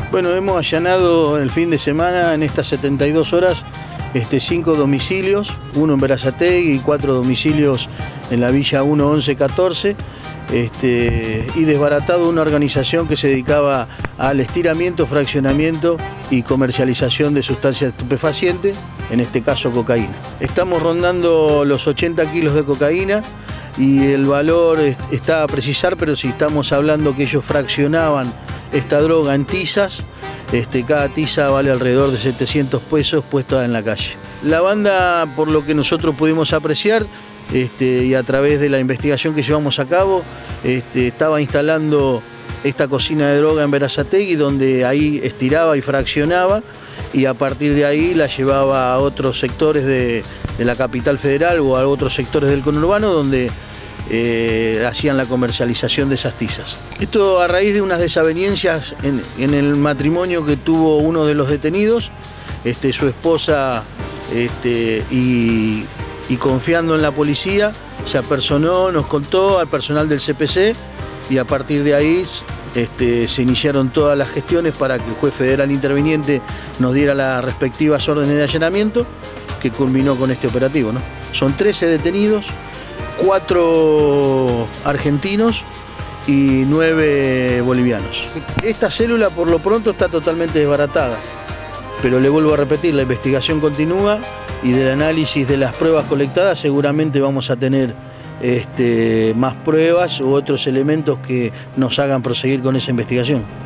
Bueno, hemos allanado el fin de semana en estas 72 horas 5 domicilios, uno en Berazategui y 4 domicilios en la Villa 1, 11, 14, y desbaratado una organización que se dedicaba al estiramiento, fraccionamiento y comercialización de sustancias estupefacientes, en este caso cocaína. Estamos rondando los 80 kilos de cocaína y el valor está a precisar, pero si estamos hablando que ellos fraccionaban esta droga en tizas, cada tiza vale alrededor de 700 pesos puesta en la calle. La banda, por lo que nosotros pudimos apreciar y a través de la investigación que llevamos a cabo, estaba instalando esta cocina de droga en Berazategui, donde ahí estiraba y fraccionaba, y a partir de ahí la llevaba a otros sectores de la capital federal o a otros sectores del conurbano, donde hacían la comercialización de esas tizas. Esto a raíz de unas desavenencias en el matrimonio que tuvo uno de los detenidos, su esposa, y confiando en la policía, se apersonó, nos contó al personal del CPC, y a partir de ahí se iniciaron todas las gestiones para que el juez federal interviniente nos diera las respectivas órdenes de allanamiento, que culminó con este operativo, ¿no? Son 13 detenidos, 4 argentinos y 9 bolivianos. Esta célula por lo pronto está totalmente desbaratada, pero le vuelvo a repetir, la investigación continúa y del análisis de las pruebas colectadas seguramente vamos a tener más pruebas u otros elementos que nos hagan proseguir con esa investigación.